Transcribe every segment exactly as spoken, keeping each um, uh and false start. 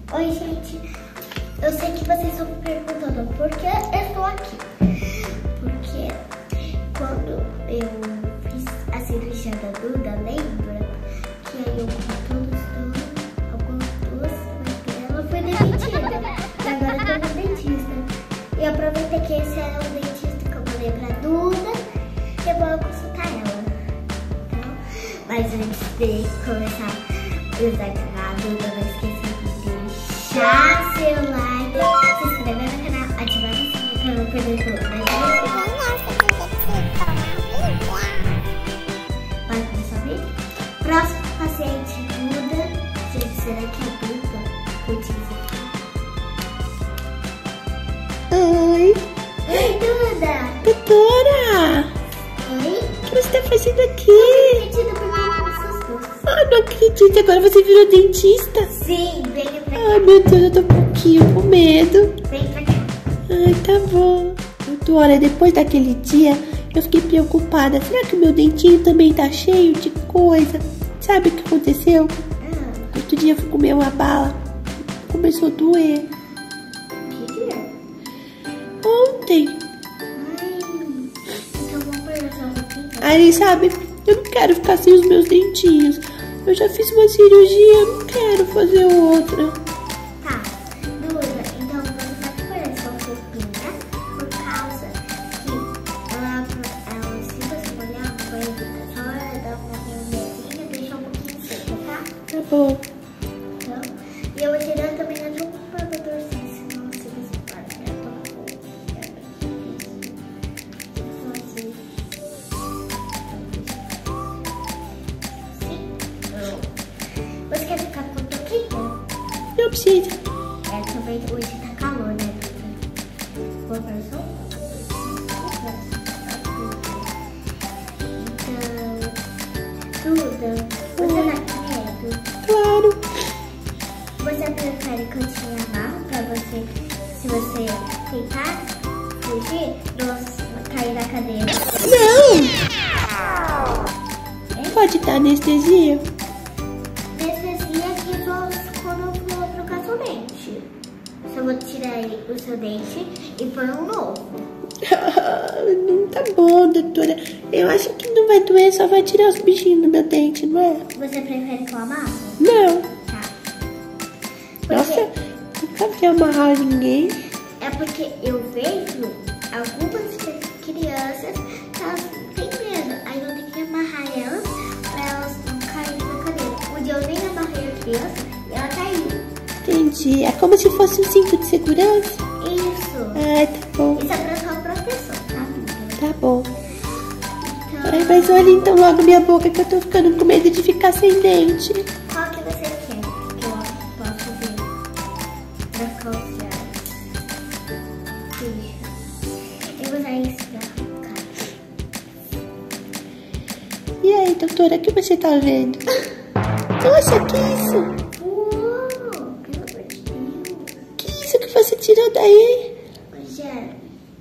Oi, gente. Eu sei que vocês estão me perguntando por que eu estou aqui. Porque quando eu fiz a cirurgia da Duda, lembra? Que aí eu com todos os alguns doces, ela foi demitida. Agora eu tô no dentista. E eu aproveitei que esse era o dentista que eu mandei pra Duda. E eu vou consultar ela. Então, mas antes de começar a usar o canal, Duda, não esqueça de deixar seu like, se inscrever no canal, ativar o sininho pra não perder tudo. Vai começar o vídeo? Próximo paciente, Duda. Gente, será que é Duda? Putz. Oi. Oi, Duda. Doutora. Oi? O que você tá fazendo aqui? Demitida por mim, susto. Ai, não acredito. Agora você virou dentista? Sim, venha pra cá. Ai, meu Deus, eu tô um pouquinho com medo. Vem pra cá. Ai, tá bom. Doutora, depois daquele dia, eu fiquei preocupada. Será que o meu dentinho também tá cheio de coisa? Sabe o que aconteceu? Ah, Outro dia eu fui comer uma bala. Começou a doer. que dia? Ontem. Ai, então vamos pegar essa roupinha. Aí, sabe, eu não quero ficar sem os meus dentinhos. Eu já fiz uma cirurgia, eu não quero fazer outra. Tá, Duda, então você vai escolher essa roupinha por causa que ela, ela se você molhar, vai evitar só dar um pouquinho de mesinha, deixar um pouquinho seco, tá? Tá bom. Então, e eu vou tirar também de um provadorzinho, senão se você parar, eu tô com só assim. Você quer ficar com um pouquinho? Não precisa. É, também hoje tá calor, né, Duda? Vou para o sol? Então, Duda, você tá com medo? Claro. Você prefere que eu te amarro pra você, se você tentar fugir, não cair da cadeira? Não. É? Pode dar anestesia? Anestesia que só quando eu for trocar seu dente. Só vou tirar o seu dente e pôr um novo. Não tá bom, doutora. Eu acho que não vai doer, só vai tirar os bichinhos do meu dente, não é? Você prefere que eu amarre? Não. Tá. Porque Nossa, nunca vi amarrar ninguém. é porque eu vejo algumas crianças que elas têm medo. Aí eu tenho que amarrar elas pra elas não caírem na cadeira. Um dia eu nem amarrei a criança e ela caiu. Entendi. É como se fosse um cinto de segurança? Isso. Ah, tá bom. Isso é pra sua proteção, tá? Tá bom. Então, Ai, mas olha então logo minha boca que eu tô ficando com medo de ficar sem dente. qual que você quer que eu possa ver pra calciar? Deixa. Eu vou usar isso pra arrancar. E aí, doutora, o que você tá vendo? Nossa, que isso? Uou, pelo amor de Deus. Que isso que você tirou daí? Rogério.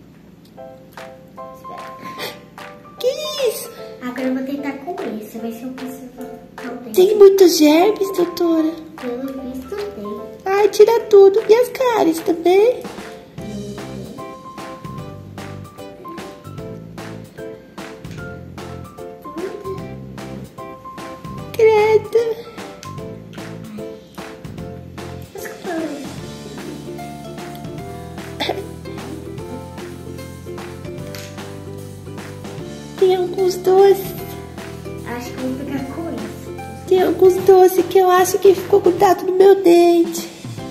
Espera. Que isso? Agora eu vou tentar com esse. Vai ser o principal. Tem muitos germes, doutora? Pelo visto tem. Ai, tira tudo. E as cáries também? Credo. Tem alguns doces. Acho que eu vou pegar com esse. Tem alguns doces que eu acho que ficou grudado no meu dente.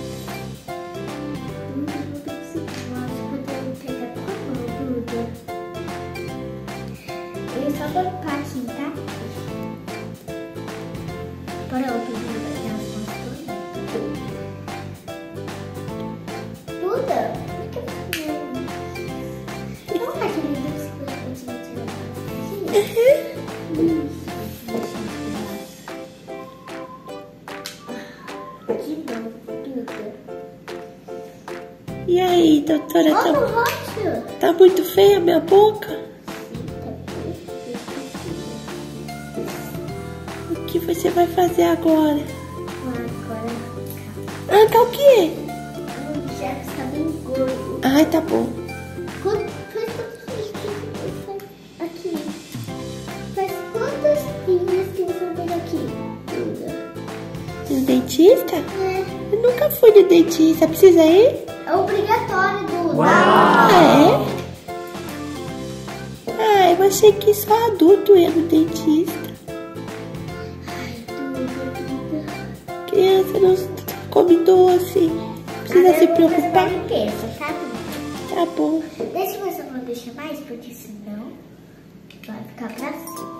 Hum, não tô conseguindo. Acho que eu devo pegar com a mão, Duda. Ele só colocar aqui, tá? Para outro Duda, que elas vão se Duda, por que você não... Não tá querendo que você continue tirando aqui? Hum. De novo, Duda. E aí, doutora, Olha tá, o rosto. tá muito feia a minha boca? O que você vai fazer agora? Agora, Arrancar o quê? engordo. Ai, tá bom. Quanto, faz quantos aqui? Faz quantos dias que você veio aqui, Duda? No dentista? É. Eu nunca fui no dentista. Precisa ir? É obrigatório, Duda. Ah, é? Ah, eu achei que só adulto ia no dentista. Ai, Duda. Criança não come doce. Precisa se preocupar. Limpeza, tá, Duda? Tá bom. Deixa eu ver se eu não deixar mais, porque senão vai ficar pra sempre.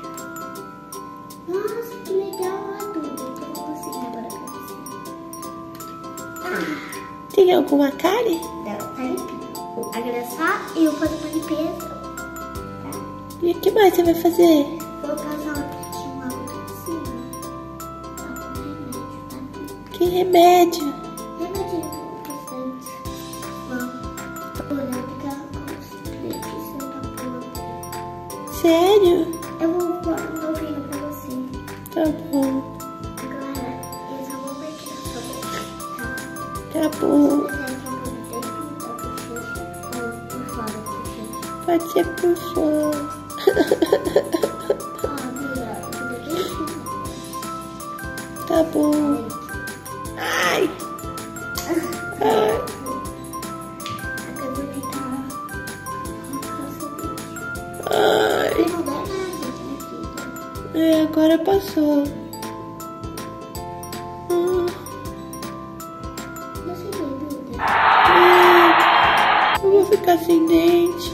Nossa, que legal, a Duda. Então eu vou ensinar agora pra você. Ah, Tem alguma cárie? não, tá limpinho. Agora só eu fazer uma limpeza. E o que mais você vai fazer? Vou passar um pouquinho alto em cima. Tá com remédio, tá? Que remédio? Remédio bastante. Bom, olha, fica com os dentes, você tá pronto. Sério? Eu vou pôr um novinho pra você. Tá bom. Agora, eu só vou ver aqui na sua boca, tá? Tá bom. Você quer que eu vou dentro da bochecha ou por fora da bochecha? Pode ser por fora. Ó, Duda, tudo aqui em cima. Tá bom. Ai. Ai. Acabou de estar cansadinho. Ai. Não dá nada, né, Duda? É, agora passou. Hum. Não sei, Duda. Ai. Eu vou ficar sem dente.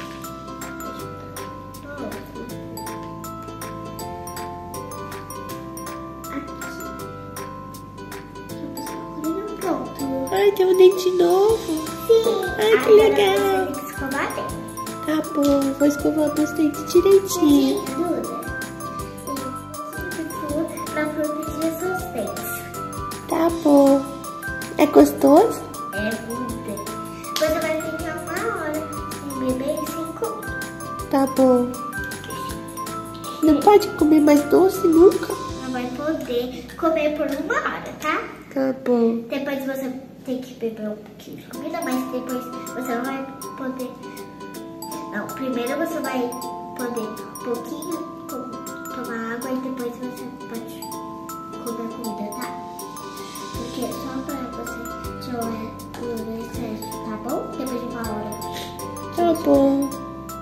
Ai, tem um dente novo. Sim. Ai, que Agora legal. Você tem que escovar bem. Tá bom, vou escovar meus dentes direitinho. Duda, shampoo pra proteger seus dentes. Tá bom. É gostoso? É, Duda. Você vai ficar uma hora sem beber e sem comer. Tá bom. Não pode comer mais doce nunca? Não vai poder comer por uma hora, tá? Tá bom. Depois você tem que beber um pouquinho de comida, mas depois você não vai poder... Não, primeiro você vai poder um pouquinho com- tomar água e depois você pode comer a comida, tá? Porque é só pra você tirar o excesso, tá bom? Depois de uma hora. Tá bom.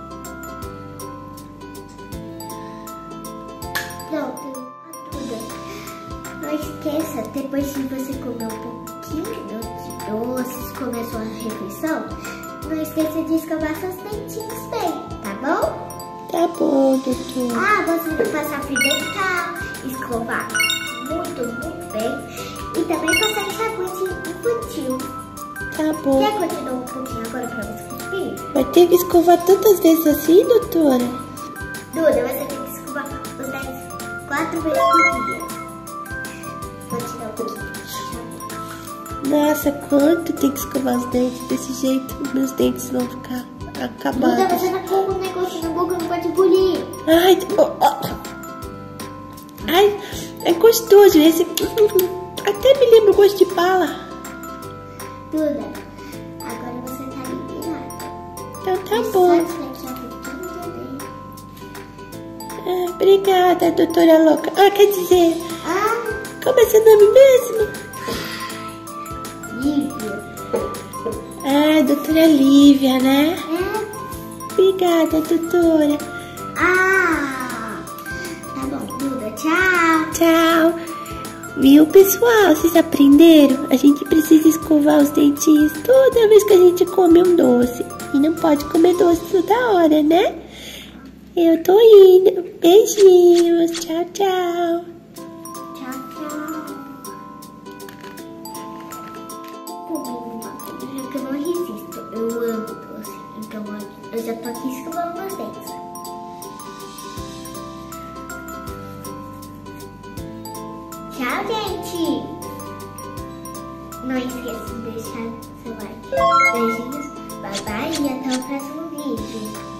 Pronto, tudo. Não esqueça, depois de você comer um pouquinho de doces, comer sua refeição, não esqueça de escovar seus dentinhos bem, tá bom? Tá bom, doutor. Ah, você tem que passar fio dental, escovar muito, muito bem. E também passar enxaguante infantil. Tá bom. Quer continuar um pouquinho agora pra você cuspir? Vai ter que escovar tantas vezes assim, doutora? Duda, você tem que escovar os dentes quatro vezes por dia. Vou te dar um pouquinho de enxaguante. Nossa, quanto tem que escovar os dentes? Desse jeito, meus dentes vão ficar Duda, acabados. você tá com um negócio na boca, não pode engolir. Ai, oh, oh. Ai, é gostoso esse. Até me lembra o gosto de bala. Duda, agora você tá liberada. Então tá É bom. só desbloquear um pouquinho do dedo. Ah, obrigada, doutora louca. Ah, quer dizer, Ah, como é seu nome mesmo? Lívia. Ah, doutora Lívia, né? É. Obrigada, doutora. Ah, tá bom, Duda, tchau. Tchau. Viu, pessoal? Vocês aprenderam? A gente precisa escovar os dentinhos toda vez que a gente come um doce. E não pode comer doce toda hora, né? Eu tô indo. Beijinhos. Tchau, tchau. Tchau, tchau. Comi uma coisa que eu não resisto. Eu amo doce. Então eu já tô aqui escovando meus dentes. Tchau, gente. Não esqueça de deixar seu like. Beijinhos, bye bye e até o próximo vídeo.